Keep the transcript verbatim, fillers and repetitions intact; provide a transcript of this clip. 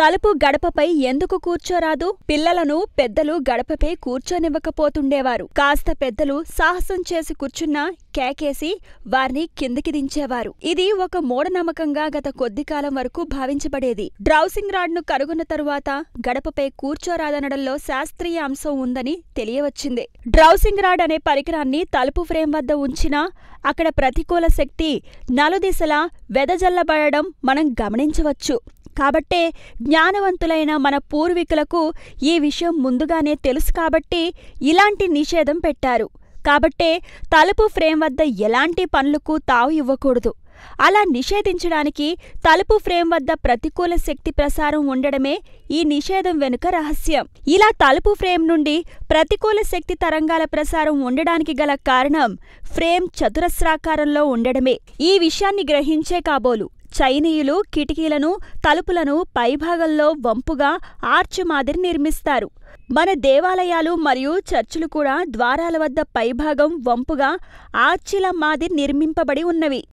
తలుపు గడపపై ఎందుకు కూర్చోరాదు? పిల్లలను పెద్దలు గడపపై కూర్చోనివ్వకపోతుండేవారు. కాస్త పెద్దలు సాహసం చేసి కూర్చున్నా కేకేసి వారిని కిందికి దించేవారు. ఇది ఒక మూఢనమ్మకంగా గత కొద్ది కాలం వరకు భావించబడేది. డ్రౌసింగ్ రాడ్ ను కనుగొన్న తరువాత గడపపై కూర్చోరాదనడంలో శాస్త్రీయ అంశం ఉందని తెలియవచ్చింది. డ్రౌసింగ్ రాడ్ అనే పరికరాన్ని తలుపు ఫ్రేమ్ వద్ద ఉంచినా అక్కడ ప్రతికూల శక్తి నలుదిశలా వెదజల్లబడడం మనం గమనించవచ్చు. కాబట్టే జ్ఞానవంతులైన మన పూర్వీకులకు ఈ విషయం ముందుగానే తెలుసు కాబట్టి ఇలాంటి నిషేధం పెట్టారు. కాబట్టే తలుపు ఫ్రేమ్ వద్ద ఎలాంటి పనులకు తావు ఇవ్వకూడదు. అలా నిషేధించడానికి తలుపు ఫ్రేమ్ వద్ద ప్రతికూల శక్తి ప్రసారం ఉండడమే ఈ నిషేధం వెనుక రహస్యం. ఇలా తలుపు ఫ్రేమ్ నుండి ప్రతికూల శక్తి తరంగాల ప్రసారం ఉండడానికి గల కారణం ఫ్రేమ్ చతురస్రాకారంలో ఉండడమే. ఈ విషయాన్ని గ్రహించే కాబోలు చైనీయులు కిటికీలను, తలుపులను పైభాగంలో వంపుగా ఆర్చ్ మాదిరి నిర్మిస్తారు. మన దేవాలయాలు మరియు చర్చిలు కూడా ద్వారాల వద్ద పైభాగం వంపుగా ఆర్చిల మాదిరి నిర్మింపబడి ఉన్నవి.